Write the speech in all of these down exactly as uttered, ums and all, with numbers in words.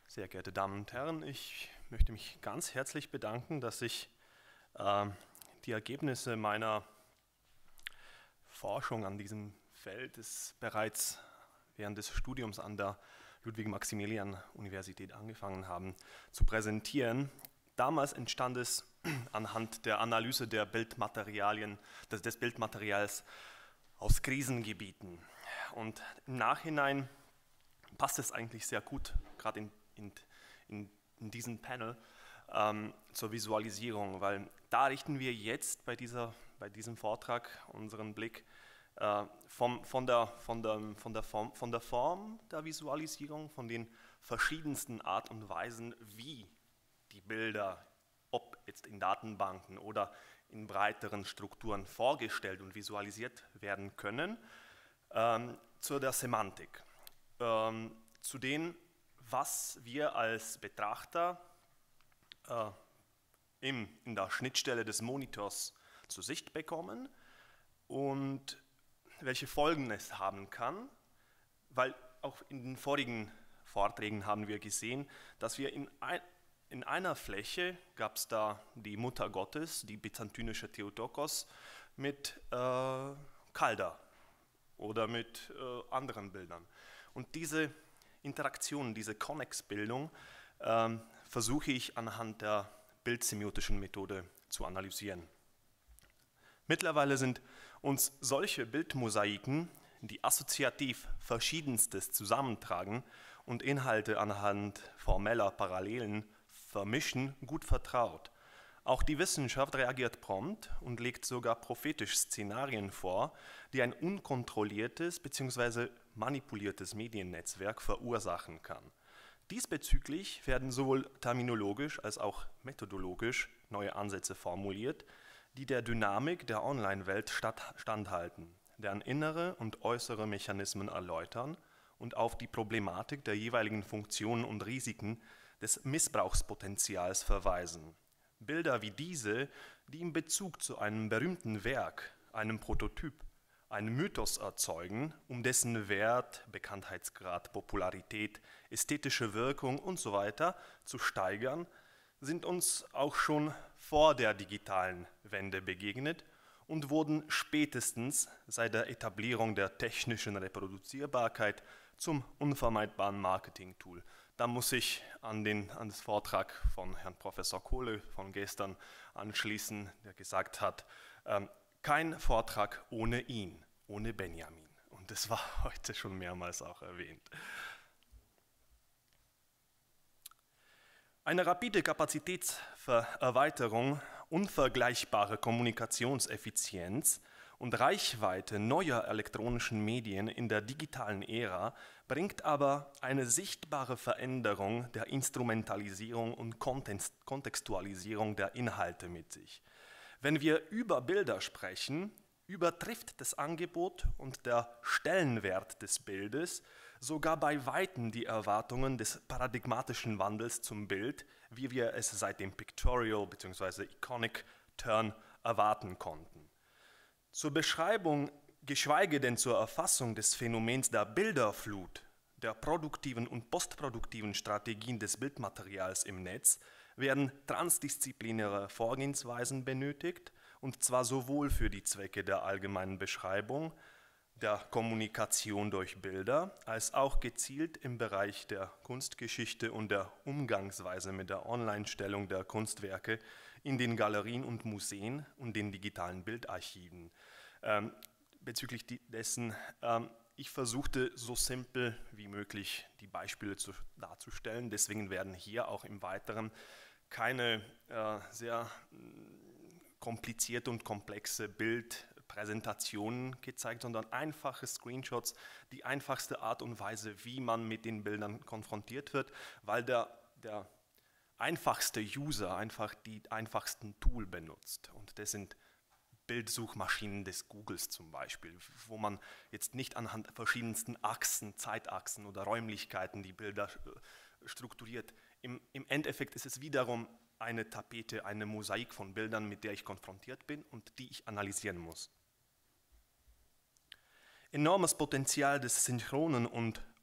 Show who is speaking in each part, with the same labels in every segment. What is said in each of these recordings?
Speaker 1: Sehr geehrte Damen und Herren, ich möchte mich ganz herzlich bedanken, dass ich äh, die Ergebnisse meiner Forschung an diesem Feld ist bereits während des Studiums an der Ludwig-Maximilian-Universität angefangen haben zu präsentieren. Damals entstand es anhand der Analyse der Bildmaterialien, des, des Bildmaterials aus Krisengebieten. Und im Nachhinein passt es eigentlich sehr gut, gerade in, in, in, in diesem Panel, ähm, zur Visualisierung, weil da richten wir jetzt bei, dieser, bei diesem Vortrag unseren Blick äh, vom, von, der, von, der, von, der Form, von der Form der Visualisierung, von den verschiedensten Art und Weisen, wie die Bilder, ob jetzt in Datenbanken oder in breiteren Strukturen vorgestellt und visualisiert werden können, ähm, zu der Semantik, ähm, zu dem, was wir als Betrachter äh, im, in der Schnittstelle des Monitors zu Sicht bekommen und welche Folgen es haben kann, weil auch in den vorigen Vorträgen haben wir gesehen, dass wir in, ein, in einer Fläche gab es da die Mutter Gottes, die byzantinische Theotokos, mit äh, Calder oder mit äh, anderen Bildern. Und diese Interaktion, diese Konnex-Bildung äh, versuche ich anhand der bildsemiotischen Methode zu analysieren. Mittlerweile sind uns solche Bildmosaiken, die assoziativ Verschiedenstes zusammentragen und Inhalte anhand formeller Parallelen vermischen, gut vertraut. Auch die Wissenschaft reagiert prompt und legt sogar prophetisch Szenarien vor, die ein unkontrolliertes bzw. manipuliertes Mediennetzwerk verursachen kann. Diesbezüglich werden sowohl terminologisch als auch methodologisch neue Ansätze formuliert, die der Dynamik der Online-Welt standhalten, deren innere und äußere Mechanismen erläutern und auf die Problematik der jeweiligen Funktionen und Risiken des Missbrauchspotenzials verweisen. Bilder wie diese, die in Bezug zu einem berühmten Werk, einem Prototyp, einen Mythos erzeugen, um dessen Wert, Bekanntheitsgrad, Popularität, ästhetische Wirkung und so weiter zu steigern, sind uns auch schon vor der digitalen Wende begegnet und wurden spätestens seit der Etablierung der technischen Reproduzierbarkeit zum unvermeidbaren Marketing-Tool. Da muss ich an den an das Vortrag von Herrn Professor Kohle von gestern anschließen, der gesagt hat, ähm, kein Vortrag ohne ihn, ohne Benjamin. Und das war heute schon mehrmals auch erwähnt. Eine rapide Kapazitätserweiterung, unvergleichbare Kommunikationseffizienz und Reichweite neuer elektronischen Medien in der digitalen Ära bringt aber eine sichtbare Veränderung der Instrumentalisierung und Kontextualisierung der Inhalte mit sich. Wenn wir über Bilder sprechen, übertrifft das Angebot und der Stellenwert des Bildes sogar bei Weitem die Erwartungen des paradigmatischen Wandels zum Bild, wie wir es seit dem Pictorial bzw. Iconic Turn erwarten konnten. Zur Beschreibung, geschweige denn zur Erfassung des Phänomens der Bilderflut, der produktiven und postproduktiven Strategien des Bildmaterials im Netz, werden transdisziplinäre Vorgehensweisen benötigt, und zwar sowohl für die Zwecke der allgemeinen Beschreibung, der Kommunikation durch Bilder, als auch gezielt im Bereich der Kunstgeschichte und der Umgangsweise mit der Online-Stellung der Kunstwerke in den Galerien und Museen und den digitalen Bildarchiven. Ähm, bezüglich dessen, ähm, ich versuchte so simpel wie möglich die Beispiele zu, darzustellen, deswegen werden hier auch im Weiteren keine äh, sehr komplizierte und komplexe Bildpräsentationen gezeigt, sondern einfache Screenshots, die einfachste Art und Weise, wie man mit den Bildern konfrontiert wird, weil der, der einfachste User einfach die einfachsten Tool benutzt. Und das sind Bildsuchmaschinen des Googles zum Beispiel, wo man jetzt nicht anhand verschiedensten Achsen, Zeitachsen oder Räumlichkeiten die Bilder strukturiert. Im, im Endeffekt ist es wiederum eine Tapete, eine Mosaik von Bildern, mit der ich konfrontiert bin und die ich analysieren muss. Enormes Potenzial des synchronen und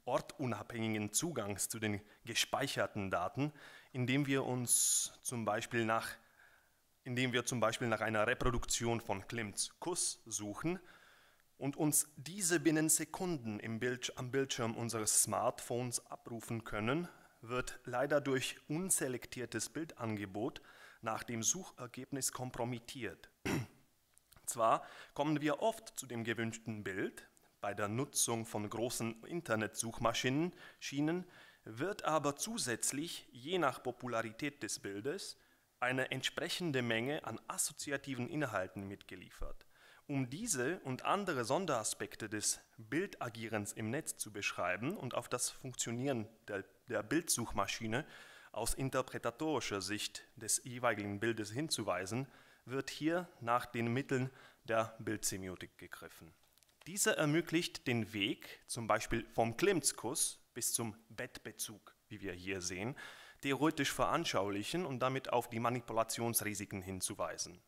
Speaker 1: ortunabhängigen Zugangs zu den gespeicherten Daten, indem wir uns zum Beispiel nach, indem wir zum Beispiel nach einer Reproduktion von Klimts Kuss suchen und uns diese binnen Sekunden im Bild, am Bildschirm unseres Smartphones abrufen können, wird leider durch unselektiertes Bildangebot nach dem Suchergebnis kompromittiert. Zwar kommen wir oft zu dem gewünschten Bild, bei der Nutzung von großen Internetsuchmaschinen Schienen, wird aber zusätzlich, je nach Popularität des Bildes, eine entsprechende Menge an assoziativen Inhalten mitgeliefert. Um diese und andere Sonderaspekte des Bildagierens im Netz zu beschreiben und auf das Funktionieren der, der Bildsuchmaschine aus interpretatorischer Sicht des jeweiligen Bildes hinzuweisen, wird hier nach den Mitteln der Bildsemiotik gegriffen. Diese ermöglicht den Weg, zum Beispiel vom Klimtskuss bis zum Bettbezug, wie wir hier sehen, theoretisch veranschaulichen und damit auf die Manipulationsrisiken hinzuweisen.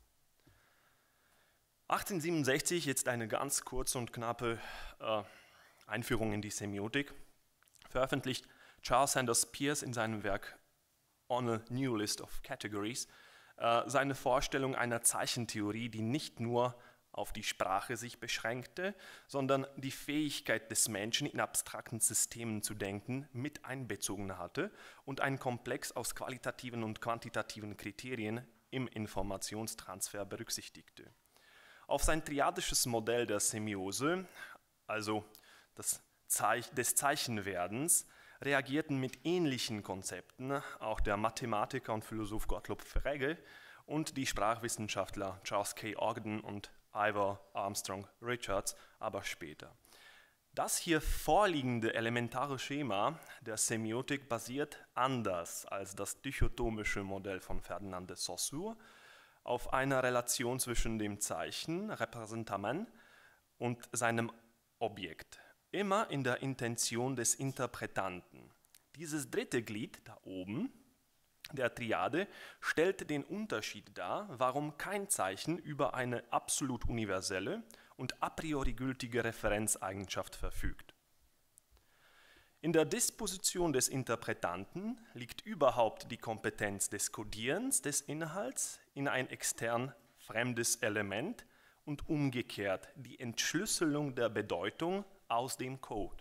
Speaker 1: achtzehnhundertsiebenundsechzig, jetzt eine ganz kurze und knappe äh, Einführung in die Semiotik, veröffentlicht Charles Sanders Peirce in seinem Werk On a New List of Categories äh, seine Vorstellung einer Zeichentheorie, die nicht nur auf die Sprache sich beschränkte, sondern die Fähigkeit des Menschen, in abstrakten Systemen zu denken, mit einbezogen hatte und einen Komplex aus qualitativen und quantitativen Kriterien im Informationstransfer berücksichtigte. Auf sein triadisches Modell der Semiose, also das Zeich- des Zeichenwerdens, reagierten mit ähnlichen Konzepten auch der Mathematiker und Philosoph Gottlob Frege und die Sprachwissenschaftler Charles K. Ogden und Ivor Armstrong Richards, aber später. Das hier vorliegende elementare Schema der Semiotik basiert anders als das dichotomische Modell von Ferdinand de Saussure auf einer Relation zwischen dem Zeichen, Repräsentamen, und seinem Objekt, immer in der Intention des Interpretanten. Dieses dritte Glied da oben, der Triade, stellt den Unterschied dar, warum kein Zeichen über eine absolut universelle und a priori gültige Referenzeigenschaft verfügt. In der Disposition des Interpretanten liegt überhaupt die Kompetenz des Kodierens des Inhalts in ein extern fremdes Element und umgekehrt die Entschlüsselung der Bedeutung aus dem Code.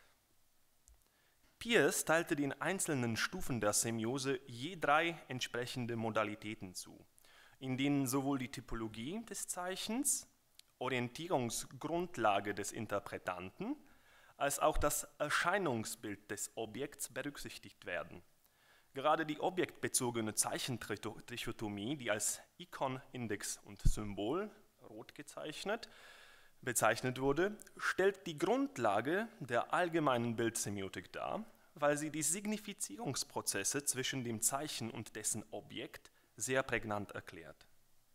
Speaker 1: Peirce teilte den einzelnen Stufen der Semiose je drei entsprechende Modalitäten zu, in denen sowohl die Typologie des Zeichens, Orientierungsgrundlage des Interpretanten, als auch das Erscheinungsbild des Objekts berücksichtigt werden. Gerade die objektbezogene Zeichentrichotomie, die als Ikon, Index und Symbol, rot gezeichnet, bezeichnet wurde, stellt die Grundlage der allgemeinen Bildsemiotik dar, weil sie die Signifizierungsprozesse zwischen dem Zeichen und dessen Objekt sehr prägnant erklärt.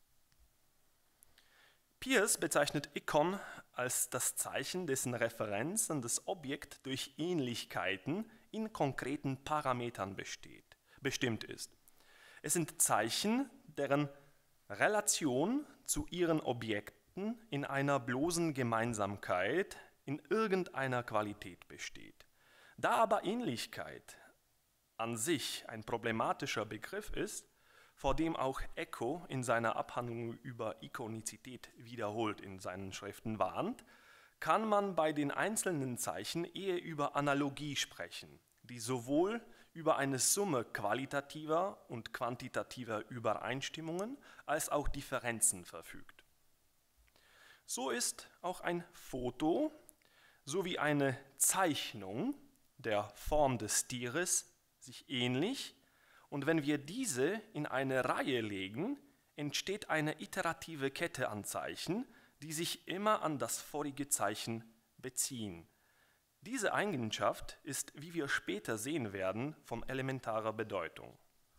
Speaker 1: Peirce bezeichnet Ikon als das Zeichen, dessen Referenz an das Objekt durch Ähnlichkeiten in konkreten Parametern besteht, bestimmt ist. Es sind Zeichen, deren Relation zu ihren Objekten in einer bloßen Gemeinsamkeit in irgendeiner Qualität besteht. Da aber Ähnlichkeit an sich ein problematischer Begriff ist, vor dem auch Eco in seiner Abhandlung über Ikonizität wiederholt in seinen Schriften warnt, kann man bei den einzelnen Zeichen eher über Analogie sprechen, die sowohl über eine Summe qualitativer und quantitativer Übereinstimmungen als auch Differenzen verfügt. So ist auch ein Foto sowie eine Zeichnung der Form des Tieres sich ähnlich, und wenn wir diese in eine Reihe legen, entsteht eine iterative Kette an Zeichen, die sich immer an das vorige Zeichen beziehen. Diese Eigenschaft ist, wie wir später sehen werden, von elementarer Bedeutung.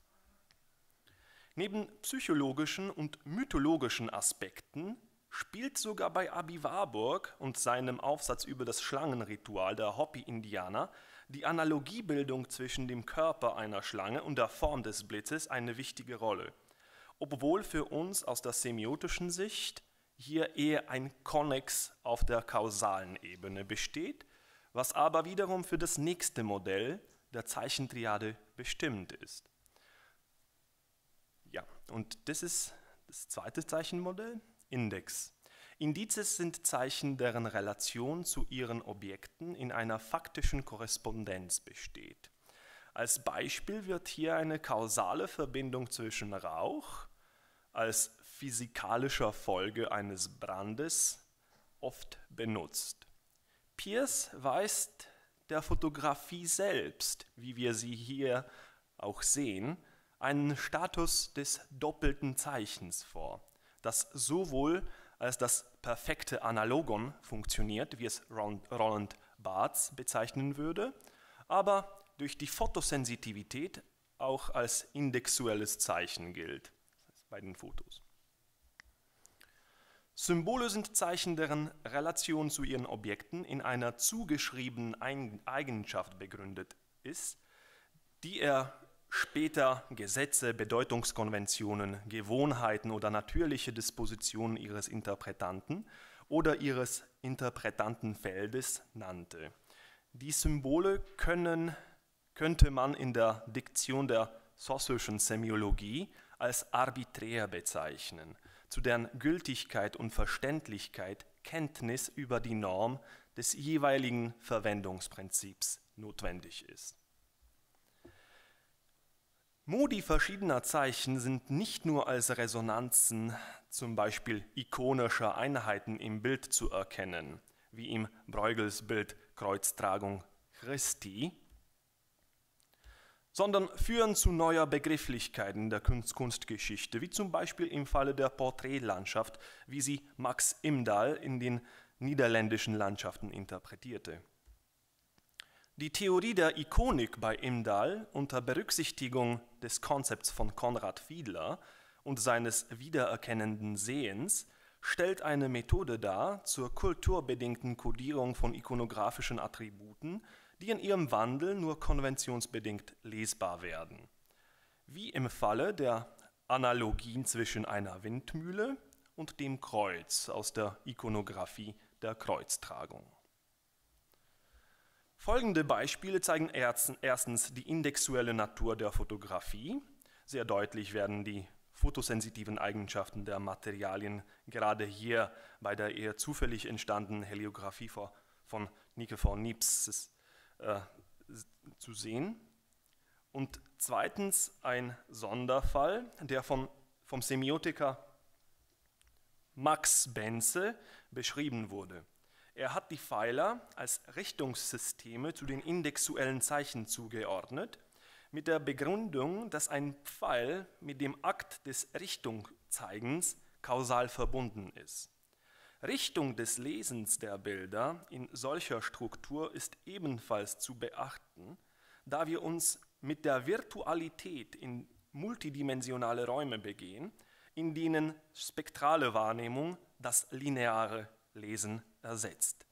Speaker 1: Neben psychologischen und mythologischen Aspekten spielt sogar bei Aby Warburg und seinem Aufsatz über das Schlangenritual der Hopi-Indianer die Analogiebildung zwischen dem Körper einer Schlange und der Form des Blitzes eine wichtige Rolle, obwohl für uns aus der semiotischen Sicht hier eher ein Konnex auf der kausalen Ebene besteht, was aber wiederum für das nächste Modell der Zeichentriade bestimmt ist. Ja, und das ist das zweite Zeichenmodell, Index. Indizes sind Zeichen, deren Relation zu ihren Objekten in einer faktischen Korrespondenz besteht. Als Beispiel wird hier eine kausale Verbindung zwischen Rauch als physikalischer Folge eines Brandes oft benutzt. Peirce weist der Fotografie selbst, wie wir sie hier auch sehen, einen Status des doppelten Zeichens vor, das sowohl als das perfekte Analogon funktioniert, wie es Roland Barthes bezeichnen würde, aber durch die Fotosensitivität auch als indexuelles Zeichen gilt, bei den Fotos. Symbole sind Zeichen, deren Relation zu ihren Objekten in einer zugeschriebenen Eigenschaft begründet ist, die er später Gesetze, Bedeutungskonventionen, Gewohnheiten oder natürliche Dispositionen ihres Interpretanten oder ihres Interpretantenfeldes nannte. Die Symbole können, könnte man in der Diktion der Saussur'schen Semiologie als arbiträr bezeichnen, zu deren Gültigkeit und Verständlichkeit Kenntnis über die Norm des jeweiligen Verwendungsprinzips notwendig ist. Modi verschiedener Zeichen sind nicht nur als Resonanzen, zum Beispiel ikonischer Einheiten im Bild zu erkennen, wie im Bruegels Bild Kreuztragung Christi, sondern führen zu neuer Begrifflichkeit in der Kunst Kunstgeschichte, wie zum Beispiel im Falle der Porträtlandschaft, wie sie Max Imdahl in den niederländischen Landschaften interpretierte. Die Theorie der Ikonik bei Imdahl unter Berücksichtigung des Konzepts von Konrad Fiedler und seines wiedererkennenden Sehens stellt eine Methode dar zur kulturbedingten Kodierung von ikonografischen Attributen, die in ihrem Wandel nur konventionsbedingt lesbar werden. Wie im Falle der Analogien zwischen einer Windmühle und dem Kreuz aus der Ikonographie der Kreuztragung. Folgende Beispiele zeigen erstens die indexuelle Natur der Fotografie. Sehr deutlich werden die fotosensitiven Eigenschaften der Materialien gerade hier bei der eher zufällig entstandenen Heliographie von Nicephore Niepce äh, zu sehen. Und zweitens ein Sonderfall, der von, vom Semiotiker Max Bense beschrieben wurde. Er hat die Pfeiler als Richtungssysteme zu den indexuellen Zeichen zugeordnet, mit der Begründung, dass ein Pfeil mit dem Akt des Richtungzeigens kausal verbunden ist. Richtung des Lesens der Bilder in solcher Struktur ist ebenfalls zu beachten, da wir uns mit der Virtualität in multidimensionale Räume begehen, in denen spektrale Wahrnehmung das lineare Lesen ersetzt.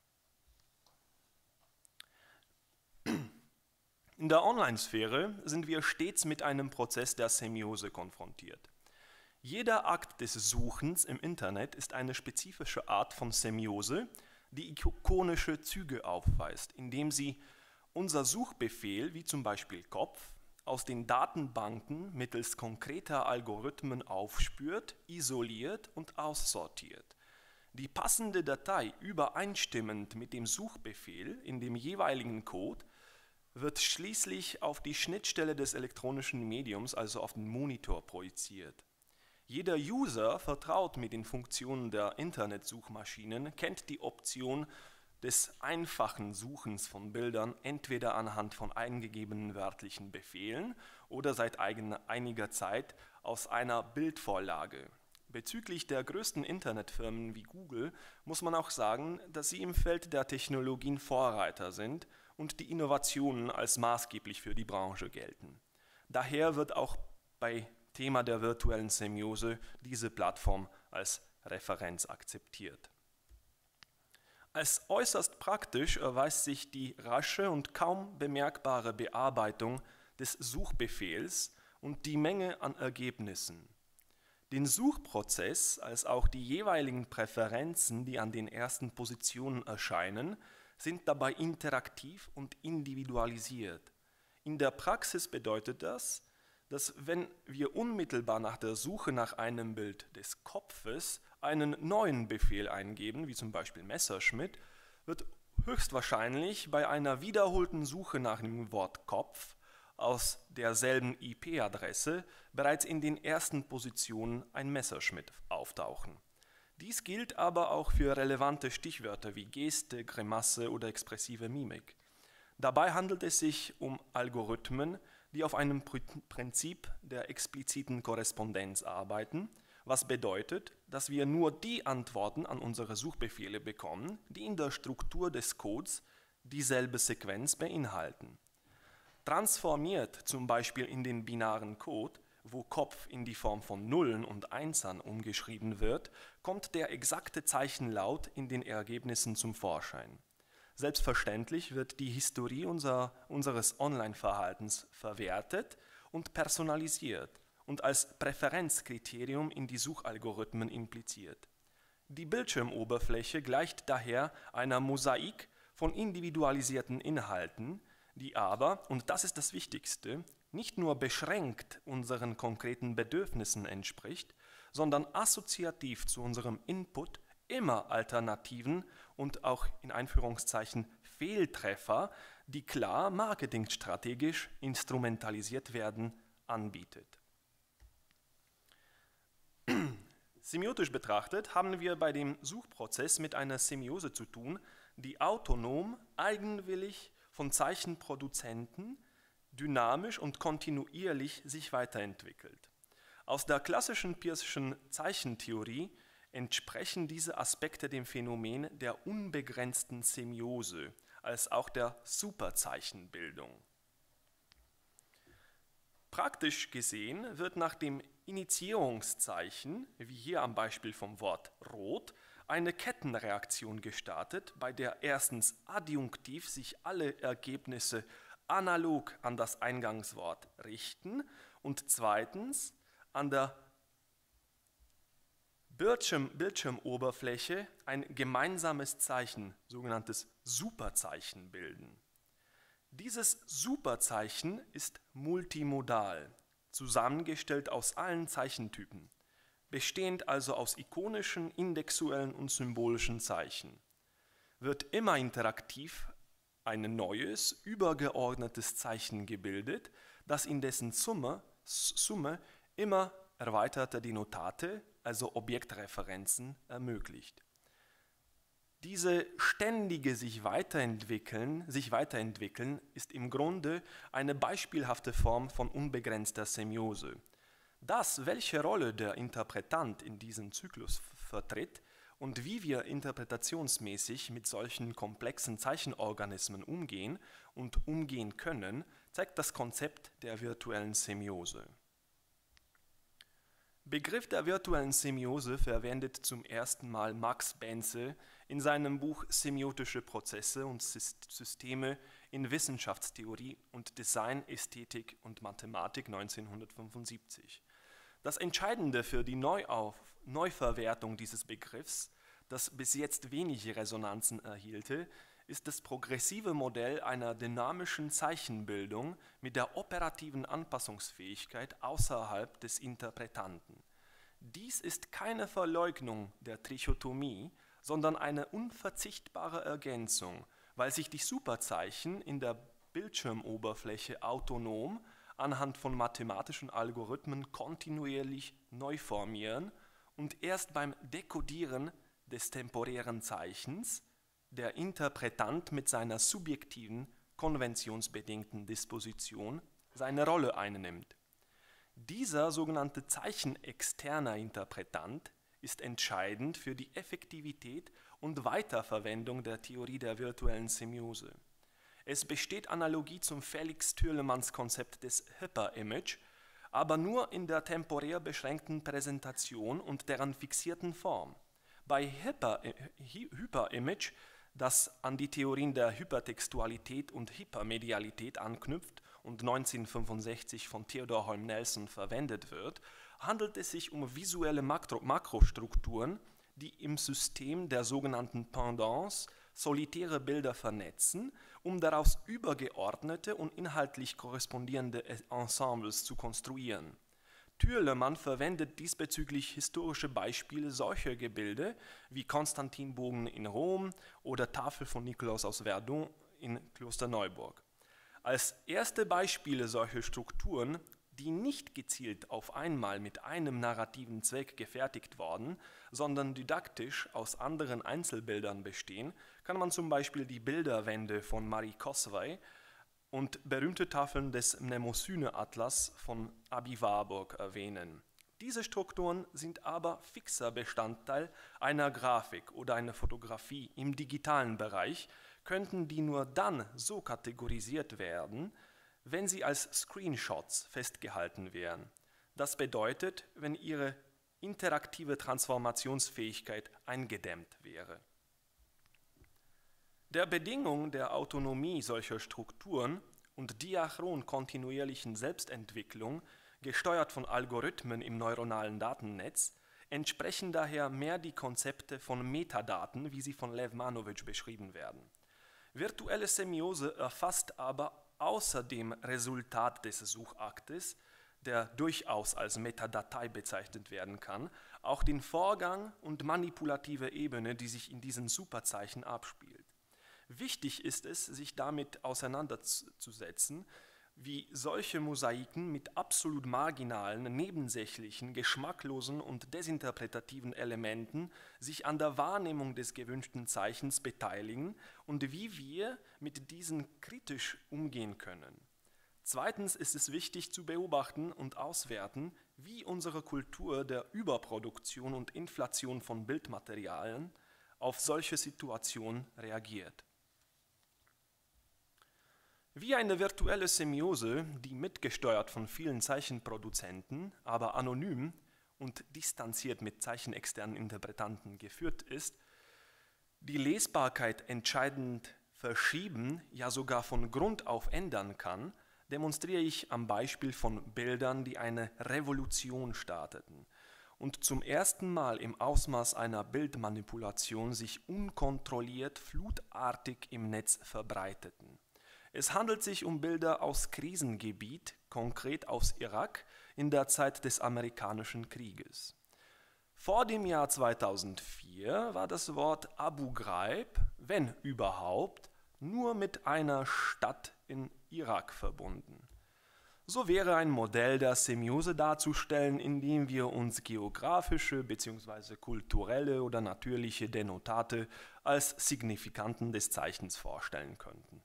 Speaker 1: In der Online-Sphäre sind wir stets mit einem Prozess der Semiose konfrontiert. Jeder Akt des Suchens im Internet ist eine spezifische Art von Semiose, die ikonische Züge aufweist, indem sie unser Suchbefehl, wie zum Beispiel Kopf, aus den Datenbanken mittels konkreter Algorithmen aufspürt, isoliert und aussortiert. Die passende Datei übereinstimmend mit dem Suchbefehl in dem jeweiligen Code wird schließlich auf die Schnittstelle des elektronischen Mediums, also auf den Monitor, projiziert. Jeder User vertraut mit den Funktionen der Internetsuchmaschinen, kennt die Option des einfachen Suchens von Bildern entweder anhand von eingegebenen wörtlichen Befehlen oder seit einiger Zeit aus einer Bildvorlage. Bezüglich der größten Internetfirmen wie Google muss man auch sagen, dass sie im Feld der Technologien Vorreiter sind und die Innovationen als maßgeblich für die Branche gelten. Daher wird auch bei Thema der virtuellen Semiose diese Plattform als Referenz akzeptiert. Als äußerst praktisch erweist sich die rasche und kaum bemerkbare Bearbeitung des Suchbefehls und die Menge an Ergebnissen. Den Suchprozess als auch die jeweiligen Präferenzen, die an den ersten Positionen erscheinen, sind dabei interaktiv und individualisiert. In der Praxis bedeutet das, dass wenn wir unmittelbar nach der Suche nach einem Bild des Kopfes einen neuen Befehl eingeben, wie zum Beispiel Messerschmitt, wird höchstwahrscheinlich bei einer wiederholten Suche nach dem Wort Kopf aus derselben I P-Adresse bereits in den ersten Positionen ein Messerschmitt auftauchen. Dies gilt aber auch für relevante Stichwörter wie Geste, Grimasse oder expressive Mimik. Dabei handelt es sich um Algorithmen, die auf einem Prinzip der expliziten Korrespondenz arbeiten, was bedeutet, dass wir nur die Antworten an unsere Suchbefehle bekommen, die in der Struktur des Codes dieselbe Sequenz beinhalten. Transformiert zum Beispiel in den binaren Code, wo Kopf in die Form von Nullen und Einsern umgeschrieben wird, kommt der exakte Zeichenlaut in den Ergebnissen zum Vorschein. Selbstverständlich wird die Historie unser, unseres Online-Verhaltens verwertet und personalisiert und als Präferenzkriterium in die Suchalgorithmen impliziert. Die Bildschirmoberfläche gleicht daher einer Mosaik von individualisierten Inhalten, die aber, und das ist das Wichtigste, nicht nur beschränkt unseren konkreten Bedürfnissen entspricht, sondern assoziativ zu unserem Input immer Alternativen und auch in Einführungszeichen Fehltreffer, die klar marketingstrategisch instrumentalisiert werden, anbietet. Semiotisch betrachtet haben wir bei dem Suchprozess mit einer Semiose zu tun, die autonom, eigenwillig von Zeichenproduzenten dynamisch und kontinuierlich sich weiterentwickelt. Aus der klassischen Peirce'schen Zeichentheorie entsprechen diese Aspekte dem Phänomen der unbegrenzten Semiose, als auch der Superzeichenbildung. Praktisch gesehen wird nach dem Initiierungszeichen, wie hier am Beispiel vom Wort rot, eine Kettenreaktion gestartet, bei der erstens adjunktiv sich alle Ergebnisse analog an das Eingangswort richten und zweitens an der Bildschirm, Bildschirmoberfläche ein gemeinsames Zeichen, sogenanntes Superzeichen, bilden. Dieses Superzeichen ist multimodal, zusammengestellt aus allen Zeichentypen, bestehend also aus ikonischen, indexuellen und symbolischen Zeichen. Wird immer interaktiv ein neues, übergeordnetes Zeichen gebildet, das in dessen Summe, Summe immer erweiterte Denotate, also Objektreferenzen, ermöglicht. Diese ständige sich weiterentwickeln, sich weiterentwickeln ist im Grunde eine beispielhafte Form von unbegrenzter Semiose. Das, welche Rolle der Interpretant in diesem Zyklus vertritt und wie wir interpretationsmäßig mit solchen komplexen Zeichenorganismen umgehen und umgehen können, zeigt das Konzept der virtuellen Semiose. Begriff der virtuellen Semiose verwendet zum ersten Mal Max Bense in seinem Buch Semiotische Prozesse und Systeme in Wissenschaftstheorie und Design, Ästhetik und Mathematik neunzehnhundertfünfundsiebzig. Das Entscheidende für die Neuauf Neuverwertung dieses Begriffs, das bis jetzt wenig Resonanzen erhielte, ist das progressive Modell einer dynamischen Zeichenbildung mit der operativen Anpassungsfähigkeit außerhalb des Interpretanten. Dies ist keine Verleugnung der Trichotomie, sondern eine unverzichtbare Ergänzung, weil sich die Superzeichen in der Bildschirmoberfläche autonom anhand von mathematischen Algorithmen kontinuierlich neu formieren und erst beim Dekodieren des temporären Zeichens der Interpretant mit seiner subjektiven, konventionsbedingten Disposition seine Rolle einnimmt. Dieser sogenannte zeichenexterner Interpretant ist entscheidend für die Effektivität und Weiterverwendung der Theorie der virtuellen Semiose. Es besteht Analogie zum Felix Türlemanns Konzept des Hyper-Image, aber nur in der temporär beschränkten Präsentation und deren fixierten Form. Bei Hyper-Image, das an die Theorien der Hypertextualität und Hypermedialität anknüpft und neunzehnhundertfünfundsechzig von Theodor Holm Nelson verwendet wird, handelt es sich um visuelle Makro Makrostrukturen, die im System der sogenannten Pendants solitäre Bilder vernetzen, um daraus übergeordnete und inhaltlich korrespondierende Ensembles zu konstruieren. Türlemann verwendet diesbezüglich historische Beispiele solcher Gebilde wie Konstantinbogen in Rom oder Tafel von Nikolaus aus Verdun in Klosterneuburg. Als erste Beispiele solcher Strukturen, die nicht gezielt auf einmal mit einem narrativen Zweck gefertigt worden, sondern didaktisch aus anderen Einzelbildern bestehen, kann man zum Beispiel die Bilderwände von Marie Cosway und berühmte Tafeln des Mnemosyne-Atlas von Aby Warburg erwähnen. Diese Strukturen sind aber fixer Bestandteil einer Grafik oder einer Fotografie im digitalen Bereich, könnten die nur dann so kategorisiert werden, wenn sie als Screenshots festgehalten wären. Das bedeutet, wenn ihre interaktive Transformationsfähigkeit eingedämmt wäre. Der Bedingung der Autonomie solcher Strukturen und diachron kontinuierlichen Selbstentwicklung, gesteuert von Algorithmen im neuronalen Datennetz, entsprechen daher mehr die Konzepte von Metadaten, wie sie von Lev Manowitsch beschrieben werden. Virtuelle Semiose erfasst aber außer dem Resultat des Suchaktes, der durchaus als Metadatei bezeichnet werden kann, auch den Vorgang und manipulative Ebene, die sich in diesen Superzeichen abspielt. Wichtig ist es, sich damit auseinanderzusetzen, wie solche Mosaiken mit absolut marginalen, nebensächlichen, geschmacklosen und desinterpretativen Elementen sich an der Wahrnehmung des gewünschten Zeichens beteiligen und wie wir mit diesen kritisch umgehen können. Zweitens ist es wichtig zu beobachten und auswerten, wie unsere Kultur der Überproduktion und Inflation von Bildmaterialien auf solche Situationen reagiert. Wie eine virtuelle Semiose, die mitgesteuert von vielen Zeichenproduzenten, aber anonym und distanziert mit zeichenexternen Interpretanten geführt ist, die Lesbarkeit entscheidend verschieben, ja sogar von Grund auf ändern kann, demonstriere ich am Beispiel von Bildern, die eine Revolution starteten und zum ersten Mal im Ausmaß einer Bildmanipulation sich unkontrolliert flutartig im Netz verbreiteten. Es handelt sich um Bilder aus Krisengebiet, konkret aus Irak, in der Zeit des amerikanischen Krieges. Vor dem Jahr zweitausendvier war das Wort Abu Ghraib, wenn überhaupt, nur mit einer Stadt in Irak verbunden. So wäre ein Modell der Semiose darzustellen, indem wir uns geografische bzw. kulturelle oder natürliche Denotate als Signifikanten des Zeichens vorstellen könnten.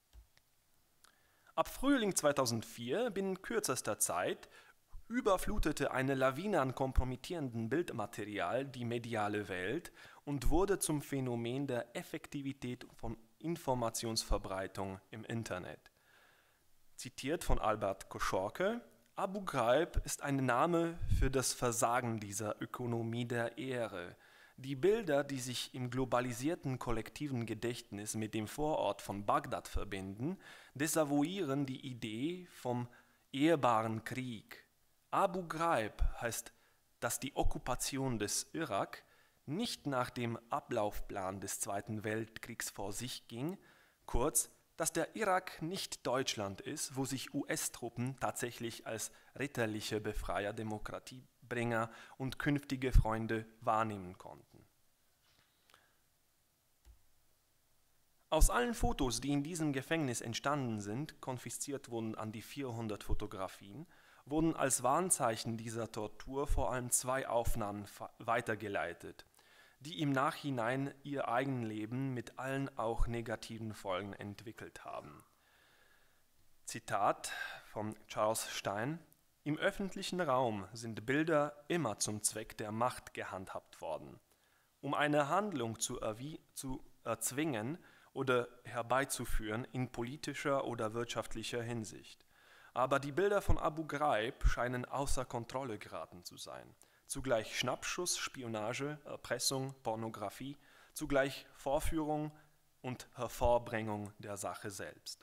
Speaker 1: Ab Frühling zweitausendvier, binnen kürzester Zeit, überflutete eine Lawine an kompromittierendem Bildmaterial die mediale Welt und wurde zum Phänomen der Effektivität von Informationsverbreitung im Internet. Zitiert von Albert Koschorke: Abu Ghraib ist ein Name für das Versagen dieser Ökonomie der Ehre. Die Bilder, die sich im globalisierten kollektiven Gedächtnis mit dem Vorort von Bagdad verbinden, desavouieren die Idee vom ehrbaren Krieg. Abu Ghraib heißt, dass die Okkupation des Irak nicht nach dem Ablaufplan des Zweiten Weltkriegs vor sich ging, kurz, dass der Irak nicht Deutschland ist, wo sich U S-Truppen tatsächlich als ritterliche Befreier, Demokratiebringer und künftige Freunde wahrnehmen konnten. Aus allen Fotos, die in diesem Gefängnis entstanden sind, konfisziert wurden an die vierhundert Fotografien, wurden als Warnzeichen dieser Tortur vor allem zwei Aufnahmen weitergeleitet, die im Nachhinein ihr Eigenleben mit allen auch negativen Folgen entwickelt haben. Zitat von Charles Stein: Im öffentlichen Raum sind Bilder immer zum Zweck der Macht gehandhabt worden. Um eine Handlung zu, erwie- zu erzwingen oder herbeizuführen in politischer oder wirtschaftlicher Hinsicht. Aber die Bilder von Abu Ghraib scheinen außer Kontrolle geraten zu sein. Zugleich Schnappschuss, Spionage, Erpressung, Pornografie, zugleich Vorführung und Hervorbringung der Sache selbst.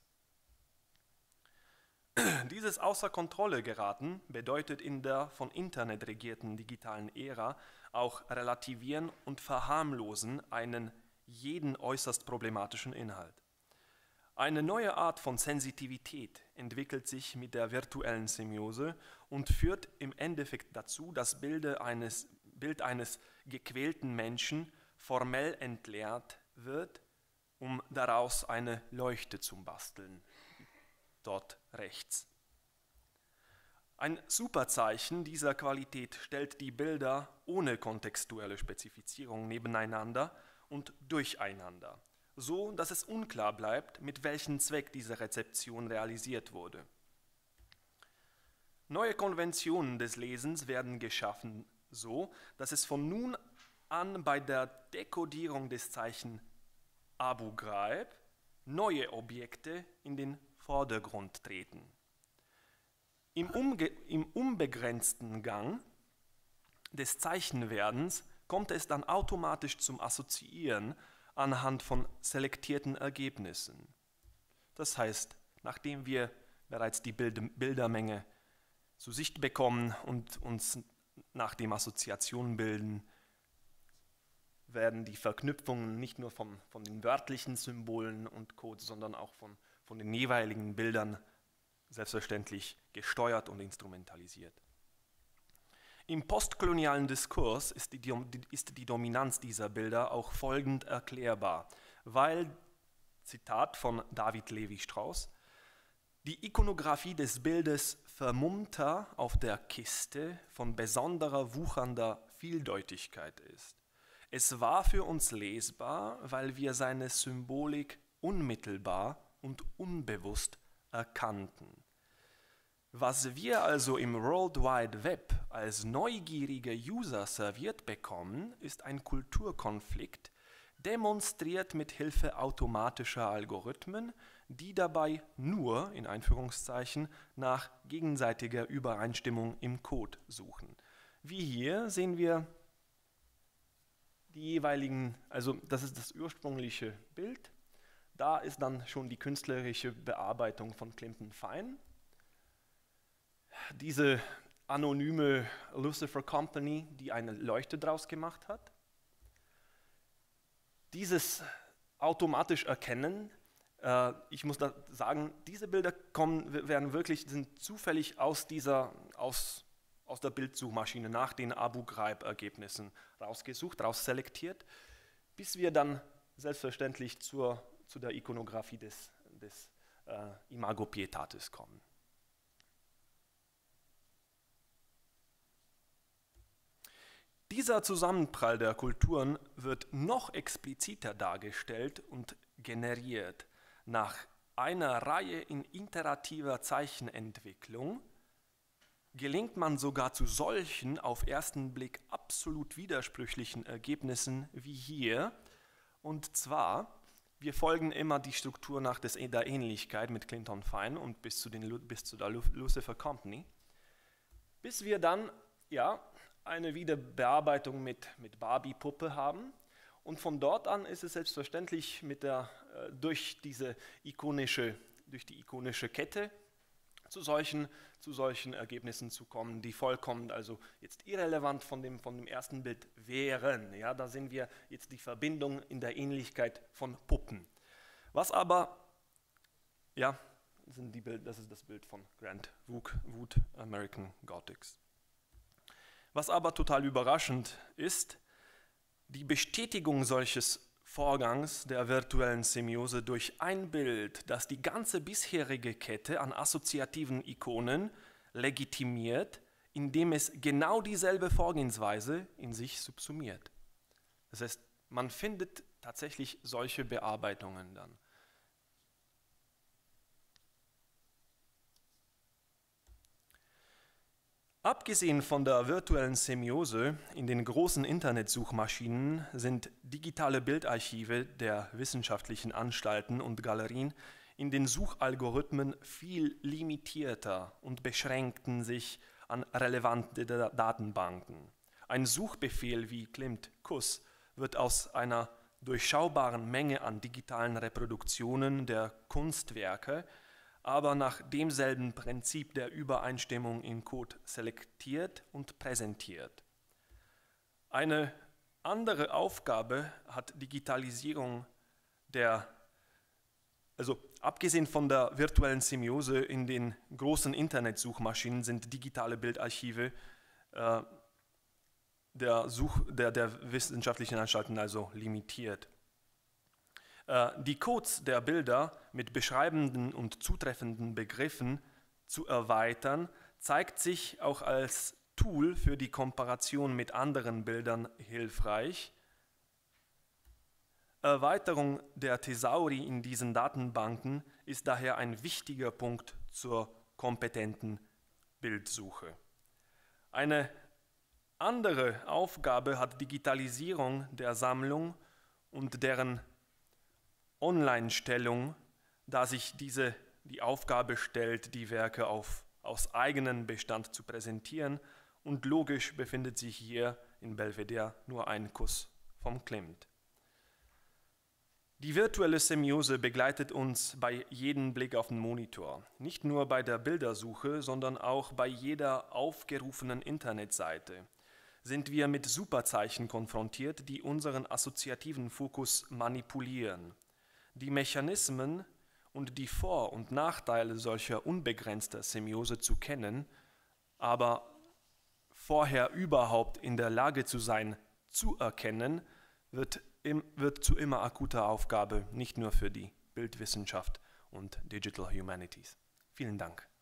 Speaker 1: Dieses außer Kontrolle geraten bedeutet in der von Internet regierten digitalen Ära auch relativieren und verharmlosen einen jeden äußerst problematischen Inhalt. Eine neue Art von Sensitivität entwickelt sich mit der virtuellen Semiose und führt im Endeffekt dazu, dass Bilder eines, Bild eines gequälten Menschen formell entleert wird, um daraus eine Leuchte zu basteln, dort rechts. Ein Superzeichen dieser Qualität stellt die Bilder ohne kontextuelle Spezifizierung nebeneinander und durcheinander, so dass es unklar bleibt, mit welchem Zweck diese Rezeption realisiert wurde. Neue Konventionen des Lesens werden geschaffen, so dass es von nun an bei der Dekodierung des Zeichens Abu Ghraib neue Objekte in den Vordergrund treten. Im, Umge im unbegrenzten Gang des Zeichenwerdens kommt es dann automatisch zum Assoziieren anhand von selektierten Ergebnissen. Das heißt, nachdem wir bereits die Bild Bildermenge zu Sicht bekommen und uns nach dem Assoziationen bilden, werden die Verknüpfungen nicht nur vom, von den wörtlichen Symbolen und Codes, sondern auch von, von den jeweiligen Bildern selbstverständlich gesteuert und instrumentalisiert. Im postkolonialen Diskurs ist die, ist die Dominanz dieser Bilder auch folgend erklärbar, weil, Zitat von David Levi-Strauss, die Ikonographie des Bildes vermummter auf der Kiste von besonderer wuchernder Vieldeutigkeit ist. Es war für uns lesbar, weil wir seine Symbolik unmittelbar und unbewusst erkannten. Was wir also im World Wide Web als neugierige User serviert bekommen, ist ein Kulturkonflikt, demonstriert mit Hilfe automatischer Algorithmen, die dabei nur, in Anführungszeichen, nach gegenseitiger Übereinstimmung im Code suchen. Wie hier sehen wir die jeweiligen, also das ist das ursprüngliche Bild, da ist dann schon die künstlerische Bearbeitung von Clinton Fine. Diese anonyme Lucifer Company, die eine Leuchte draus gemacht hat. Dieses automatisch Erkennen, äh, ich muss da sagen, diese Bilder kommen, werden wirklich, sind zufällig aus dieser, aus, aus der Bildsuchmaschine nach den Abu Ghraib-Ergebnissen rausgesucht, rausselektiert, bis wir dann selbstverständlich zur, zu der Ikonographie des, des äh, Imago Pietatis kommen. Dieser Zusammenprall der Kulturen wird noch expliziter dargestellt und generiert nach einer Reihe in iterativer Zeichenentwicklung. Gelingt man sogar zu solchen auf ersten Blick absolut widersprüchlichen Ergebnissen wie hier. Und zwar, wir folgen immer die Struktur nach des, der Ähnlichkeit mit Clinton Fine und bis zu, den, bis zu der Lucifer Company, bis wir dann, ja, eine Wiederbearbeitung mit, mit Barbie-Puppe haben. Und von dort an ist es selbstverständlich mit der, äh, durch, diese ikonische, durch die ikonische Kette zu solchen, zu solchen Ergebnissen zu kommen, die vollkommen also jetzt irrelevant von dem, von dem ersten Bild wären. Ja, da sehen wir jetzt die Verbindung in der Ähnlichkeit von Puppen. Was aber, ja, sind die Bild, das ist das Bild von Grant Wood, Wood American Gothics. Was aber total überraschend ist, die Bestätigung solches Vorgangs der virtuellen Semiose durch ein Bild, das die ganze bisherige Kette an assoziativen Ikonen legitimiert, indem es genau dieselbe Vorgehensweise in sich subsumiert. Das heißt, man findet tatsächlich solche Bearbeitungen dann. Abgesehen von der virtuellen Semiose in den großen Internetsuchmaschinen sind digitale Bildarchive der wissenschaftlichen Anstalten und Galerien in den Suchalgorithmen viel limitierter und beschränkten sich an relevante Datenbanken. Ein Suchbefehl wie Klimt Kuss wird aus einer durchschaubaren Menge an digitalen Reproduktionen der Kunstwerke aber nach demselben Prinzip der Übereinstimmung in Code selektiert und präsentiert. Eine andere Aufgabe hat Digitalisierung der, also abgesehen von der virtuellen Semiose in den großen Internetsuchmaschinen sind digitale Bildarchive äh, der, Such, der, der wissenschaftlichen Anstalten also limitiert. Äh, die Codes der Bilder mit beschreibenden und zutreffenden Begriffen zu erweitern, zeigt sich auch als Tool für die Komparation mit anderen Bildern hilfreich. Erweiterung der Thesauri in diesen Datenbanken ist daher ein wichtiger Punkt zur kompetenten Bildsuche. Eine andere Aufgabe hat Digitalisierung der Sammlung und deren Online-Stellung, da sich diese die Aufgabe stellt, die Werke auf, aus eigenem Bestand zu präsentieren, und logisch befindet sich hier in Belvedere nur ein Kuss vom Klimt. Die virtuelle Semiose begleitet uns bei jedem Blick auf den Monitor, nicht nur bei der Bildersuche, sondern auch bei jeder aufgerufenen Internetseite. Sind wir mit Superzeichen konfrontiert, die unseren assoziativen Fokus manipulieren. Die Mechanismen und die Vor- und Nachteile solcher unbegrenzter Semiose zu kennen, aber vorher überhaupt in der Lage zu sein, zu erkennen, wird, im, wird zu immer akuter Aufgabe, nicht nur für die Bildwissenschaft und Digital Humanities. Vielen Dank.